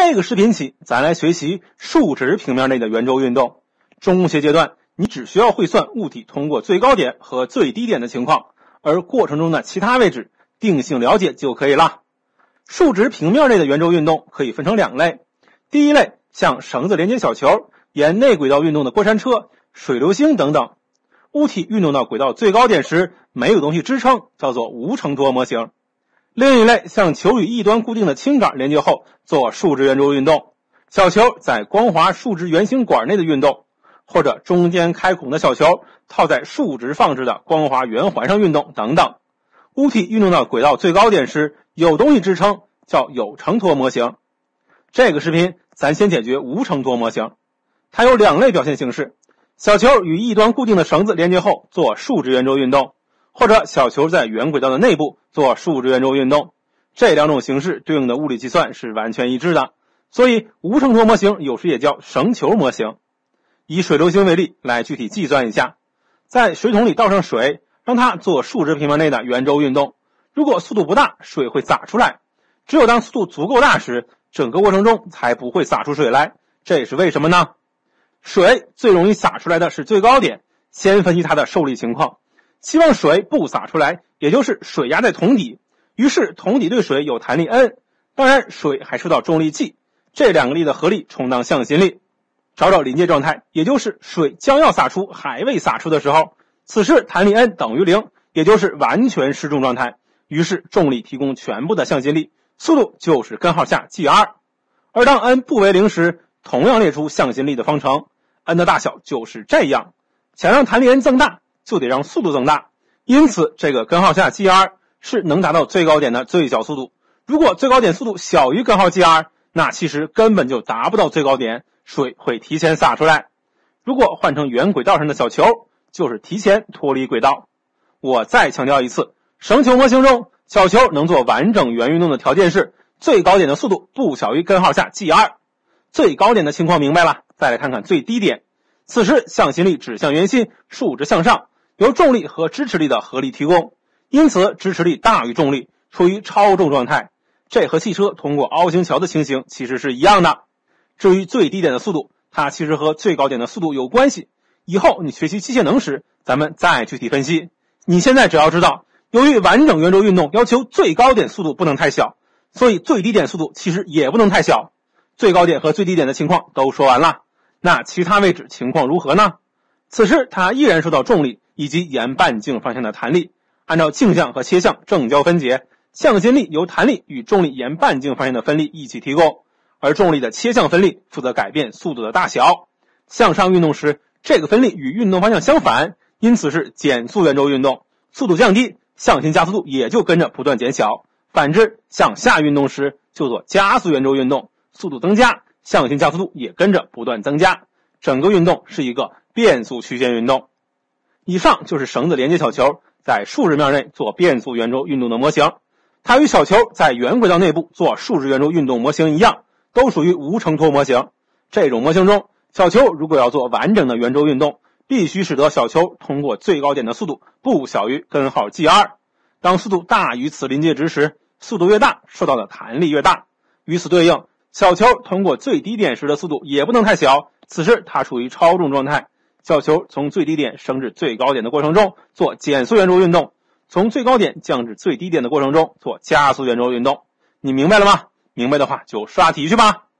这个视频起，咱来学习竖直平面内的圆周运动。中学阶段，你只需要会算物体通过最高点和最低点的情况，而过程中的其他位置定性了解就可以了。竖直平面内的圆周运动可以分成两类，第一类像绳子连接小球、沿内轨道运动的过山车、水流星等等。物体运动到轨道最高点时，没有东西支撑，叫做无承托模型。另一类像球与一端固定的轻杆连接后做竖直圆周运动，小球在光滑竖直圆形管内的运动，或者中间开孔的小球套在竖直放置的光滑圆环上运动等等。物体运动到轨道最高点时，有东西支撑，叫有承托模型。这个视频咱先解决无承托模型，它有两类表现形式：小球与一端固定的绳子连接后做竖直圆周运动，或者小球在圆轨道的内部做竖直圆周运动。这两种形式对应的物理计算是完全一致的，所以无承托模型有时也叫绳球模型。以水流星为例来具体计算一下，在水桶里倒上水，让它做竖直平面内的圆周运动。如果速度不大，水会洒出来，只有当速度足够大时，整个过程中才不会洒出水来。这是为什么呢？水最容易洒出来的是最高点，先分析它的受力情况。希望水不洒出来，也就是水压在桶底，于是桶底对水有弹力 N， 当然水还受到重力 G， 这两个力的合力充当向心力。找找临界状态，也就是水将要洒出还未洒出的时候，此时弹力 N 等于0，也就是完全失重状态，于是重力提供全部的向心力，速度就是根号下 G_r。 而当 N 不为0时，同样列出向心力的方程， N 的大小就是这样。想让弹力 N 增大，就得让速度增大，因此这个根号下 G_r 是能达到最高点的最小速度。如果最高点速度小于根号 G_r， 那其实根本就达不到最高点，水会提前洒出来。如果换成圆轨道上的小球，就是提前脱离轨道。我再强调一次，绳球模型中小球能做完整圆运动的条件是最高点的速度不小于根号下 G_r。 最高点的情况明白了，再来看看最低点。此时向心力指向圆心，竖直向上，由重力和支持力的合力提供，因此支持力大于重力，处于超重状态。这和汽车通过凹形桥的情形其实是一样的。至于最低点的速度，它其实和最高点的速度有关系，以后你学习机械能时咱们再具体分析。你现在只要知道，由于完整圆周运动要求最高点速度不能太小，所以最低点速度其实也不能太小。最高点和最低点的情况都说完了，那其他位置情况如何呢？此时它依然受到重力以及沿半径方向的弹力，按照径向和切向正交分解，向心力由弹力与重力沿半径方向的分力一起提供，而重力的切向分力负责改变速度的大小。向上运动时，这个分力与运动方向相反，因此是减速圆周运动，速度降低，向心加速度也就跟着不断减小。反之，向下运动时就做加速圆周运动，速度增加，向心加速度也跟着不断增加，整个运动是一个变速曲线运动。以上就是绳子连接小球在竖直面内做变速圆周运动的模型，它与小球在圆轨道内部做竖直圆周运动模型一样，都属于无承托模型。这种模型中，小球如果要做完整的圆周运动，必须使得小球通过最高点的速度不小于根号 G_r。 当速度大于此临界值时，速度越大，受到的弹力越大。与此对应，小球通过最低点时的速度也不能太小，此时它处于超重状态。小球从最低点升至最高点的过程中做减速圆周运动，从最高点降至最低点的过程中做加速圆周运动。你明白了吗？明白的话就刷题去吧。